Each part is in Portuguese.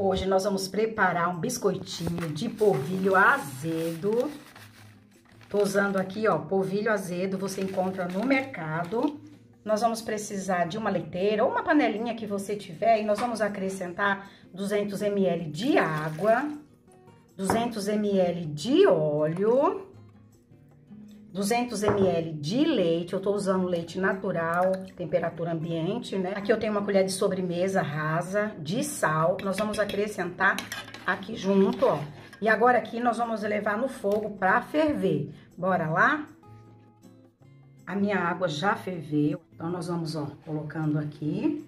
Hoje nós vamos preparar um biscoitinho de polvilho azedo. Tô usando aqui, ó, polvilho azedo, você encontra no mercado. Nós vamos precisar de uma leiteira ou uma panelinha que você tiver e nós vamos acrescentar 200 ml de água, 200 ml de óleo, 200 ml de leite. Eu tô usando leite natural, temperatura ambiente, né? Aqui eu tenho uma colher de sobremesa rasa de sal. Nós vamos acrescentar aqui junto, ó. E agora aqui nós vamos levar no fogo pra ferver. Bora lá? A minha água já ferveu, então nós vamos, ó, colocando aqui.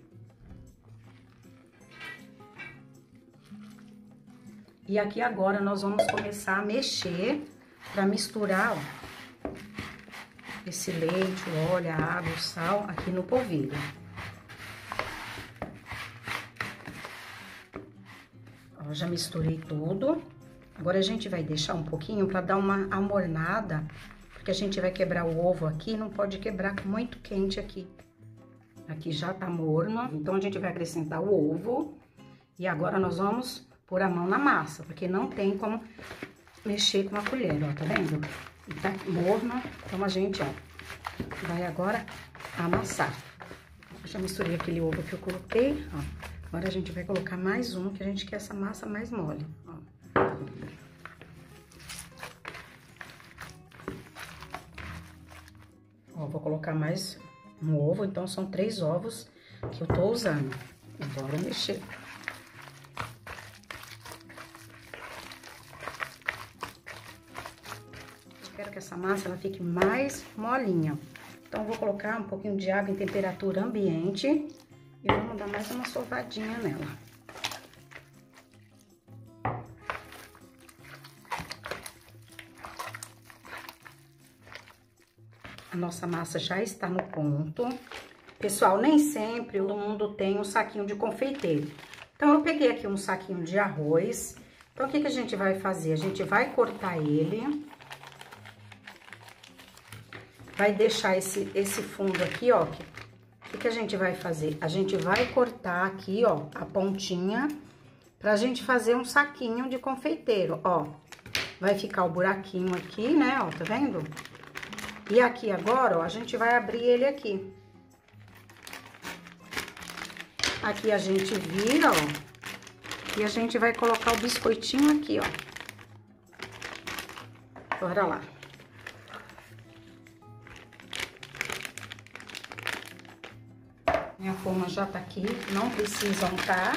E aqui agora nós vamos começar a mexer pra misturar, ó, esse leite, o óleo, a água, o sal aqui no polvilho. Ó, já misturei tudo. Agora a gente vai deixar um pouquinho pra dar uma amornada, porque a gente vai quebrar o ovo aqui, não pode quebrar muito quente aqui. Aqui já tá morno, então a gente vai acrescentar o ovo. E agora nós vamos pôr a mão na massa, porque não tem como mexer com a colher, ó, tá vendo? E tá morno, então a gente, ó, vai agora amassar. Eu já misturei aquele ovo que eu coloquei, ó. Agora a gente vai colocar mais um, que a gente quer essa massa mais mole, ó. Ó, vou colocar mais um ovo, então são 3 ovos que eu tô usando. E bora mexer. Quero que essa massa ela fique mais molinha. Então, vou colocar um pouquinho de água em temperatura ambiente e vamos dar mais uma sovadinha nela. A nossa massa já está no ponto. Pessoal, nem sempre todo mundo tem um saquinho de confeiteiro. Então, eu peguei aqui um saquinho de arroz. Então, o que que a gente vai fazer? A gente vai cortar ele. Vai deixar esse fundo aqui, ó. O que a gente vai fazer? A gente vai cortar aqui, ó, a pontinha, pra gente fazer um saquinho de confeiteiro, ó. Vai ficar o buraquinho aqui, né, ó, tá vendo? E aqui agora, ó, a gente vai abrir ele aqui. Aqui a gente vira, ó, e a gente vai colocar o biscoitinho aqui, ó. Bora lá. Minha forma já tá aqui, não precisa untar.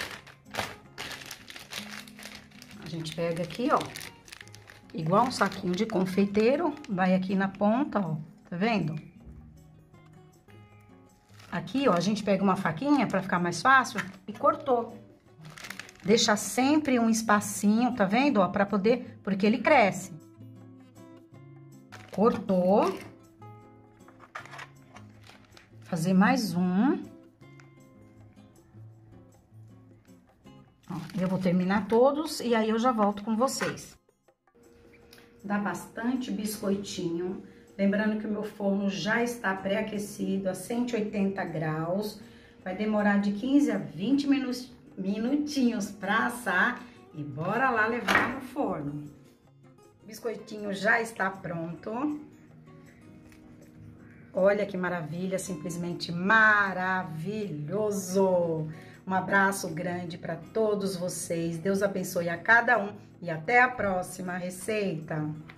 A gente pega aqui, ó, igual um saquinho de confeiteiro, vai aqui na ponta, ó, tá vendo? Aqui, ó, a gente pega uma faquinha pra ficar mais fácil e cortou. Deixa sempre um espacinho, tá vendo, ó, pra poder, porque ele cresce. Cortou. Fazer mais um. Ó, eu vou terminar todos e aí eu já volto com vocês. Dá bastante biscoitinho. Lembrando que o meu forno já está pré-aquecido a 180 graus. Vai demorar de 15 a 20 minutinhos para assar. E bora lá levar no forno. O biscoitinho já está pronto. Olha que maravilha, simplesmente maravilhoso! Um abraço grande para todos vocês. Deus abençoe a cada um e até a próxima receita.